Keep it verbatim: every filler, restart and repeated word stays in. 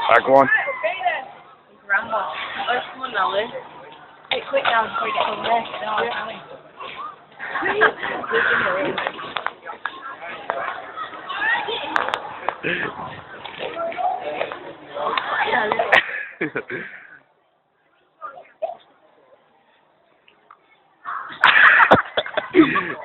Back one. Rambo. Oh, come on now, Lou. Hey, quick now before you get home there. No, I'm coming. Yeah,